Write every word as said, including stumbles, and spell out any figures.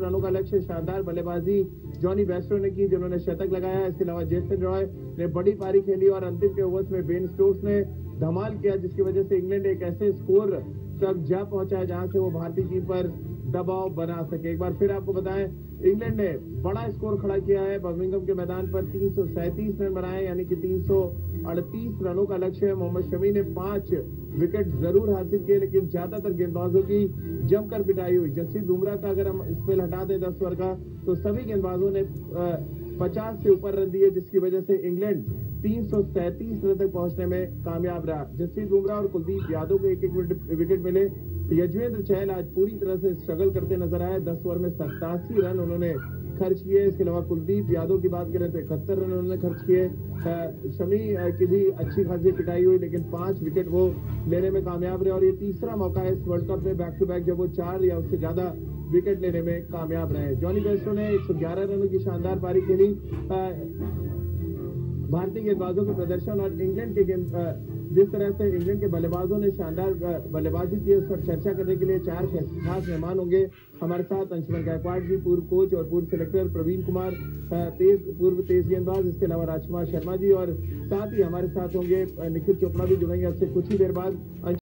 रनों का लक्ष्य। शानदार बल्लेबाजी जॉनी बेस्टो ने की, जिन्होंने शतक लगाया। इसके अलावा जेसन रॉय ने बड़ी पारी खेली और अंतिम के ओवर्स में बेन स्टोक्स ने धमाल किया, जिसकी वजह से इंग्लैंड एक ऐसे स्कोर तक जा पहुंचा है जहां से वो भारतीय टीम पर दबाव बना सके। एक बार फिर आपको बताएं, इंग्लैंड ने बड़ा स्कोर खड़ा किया है। बर्मिंघम के मैदान पर तीन सौ सैंतीस रन बनाए, यानी कि तीन सौ अड़तीस रनों का लक्ष्य है। मोहम्मद शमी ने पांच विकेट जरूर हासिल किए, लेकिन ज्यादातर गेंदबाजों की जमकर पिटाई हुई। जसप्रीत बुमराह का अगर हम स्पेल हटा दें दस ओवर का, तो सभी गेंदबाजों ने पचास से ऊपर रन दिए, जिसकी वजह से इंग्लैंड तीन सौ सैंतीस रन तक पहुंचने में कामयाब रहा। जसप्रीत बुमराह और कुलदीप यादव को एक एक विकेट मिले। यजवेंद्र चहल आज पूरी तरह से स्ट्रगल करते नजर आए। दस ओवर में सत्तासी रन उन्होंने खर्च किए। इसके अलावा कुलदीप यादव की बात करें तो इकहत्तर रन उन्होंने खर्च किए। शमी की भी अच्छी खासी पिटाई हुई, लेकिन पांच विकेट वो लेने में कामयाब रहे और ये तीसरा मौका है इस वर्ल्ड कप में बैक टू बैक जब वो चार या उससे ज्यादा विकेट लेने में कामयाब रहे। जॉनी बेस्टो ने एक सौ ग्यारह रनों की शानदार पारी खेली। भारतीय गेंदबाजों के प्रदर्शन और इंग्लैंड के गेंद जिस तरह से इंग्लैंड के बल्लेबाजों ने शानदार बल्लेबाजी की, उस पर चर्चा करने के लिए चार खास मेहमान होंगे हमारे साथ। अंशुमन गायकवाड़ जी, पूर्व कोच और पूर्व सिलेक्टर, प्रवीण कुमार तेज पूर्व तेज गेंदबाज, इसके अलावा राजकुमार शर्मा जी, और साथ ही हमारे साथ होंगे निखिल चोपड़ा भी जुड़ेंगे अब से कुछ ही देर बाद।